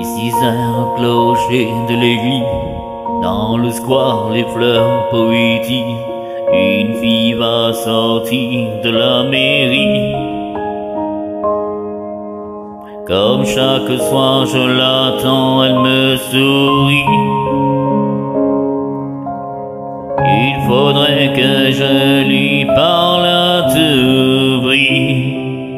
6 heures, clocher de l'église. Dans le square, les fleurs poétiques. Une fille va sortir de la mairie. Comme chaque soir je l'attends, elle me sourit. Il faudrait que je lui parle à tout prix.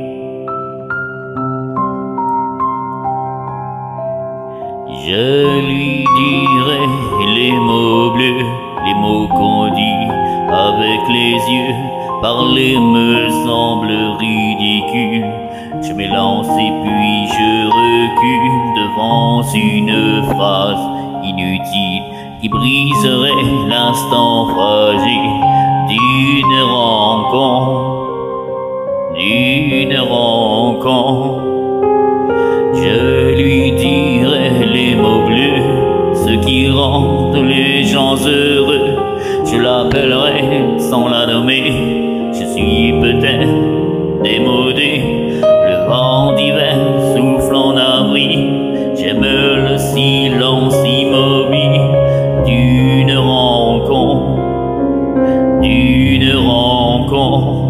Je lui dirai les mots bleus, les mots qu'on dit avec les yeux. Parler me semble ridicule. Je m'élance et puis je recule devant une phrase inutile qui briserait l'instant fragile d'une rencontre, d'une rencontre. Je lui dirai les mots bleus, ce qui rendent les gens heureux. Je l'appellerai sans la nommer. Je suis peut-être démodé. Le vent d'hiver souffle en avril. J'aime le silence immobile d'une rencontre, d'une rencontre.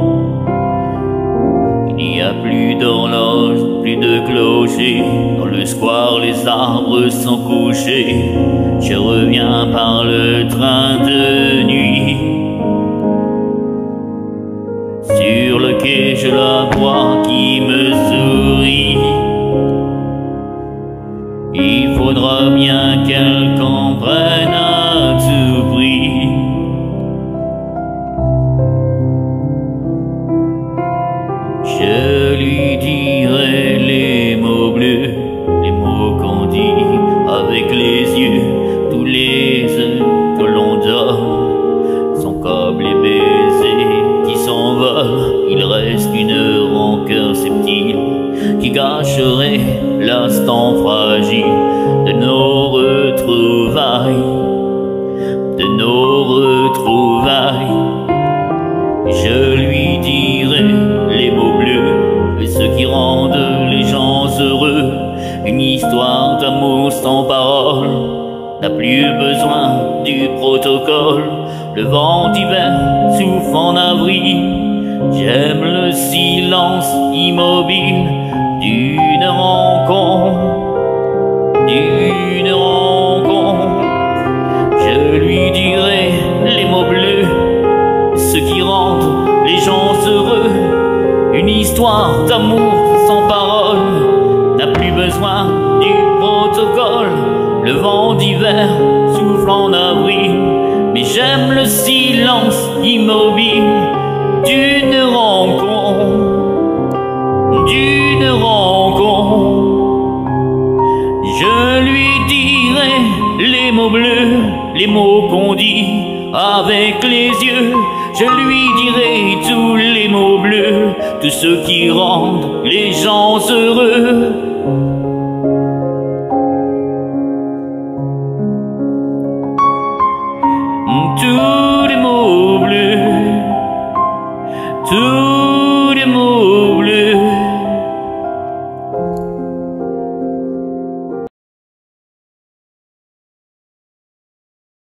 Il n'y a plus d'horloge, plus de clocher. Dans le square, les arbres sont couchés. Je reviens par le train de nuit. Sur le quai, je la vois qui me sourit. Il faudra bien qu'elle comprenne à tout prix. Je lui dirai les mots bleus, les mots qu'on dit avec les yeux. Tous les œufs que l'on donne sont comme les baisers qui s'envolent. Il reste une rancœur subtile qui gâcherait l'instant fragile de nos retrouvailles, de nos retrouvailles. Je lui dirai les mots bleus, ceux qui rendent les gens heureux. Une histoire d'amour sans parole n'a plus besoin du protocole. Le vent d'hiver souffle en avril. J'aime le silence immobile d'une rencontre, d'une rencontre. Je lui dirai les mots bleus, ceux qui rendent les gens heureux. Une histoire d'amour sans parole n'a plus besoin du protocole. Le vent d'hiver souffle en avril, mais j'aime le silence immobile d'une rencontre, d'une rencontre. Je lui dirai les mots bleus, les mots qu'on dit avec les yeux. Je lui dirai tous les mots bleus, tous ceux qui rendent les gens heureux. Tous les mots bleus, tous les mots bleus.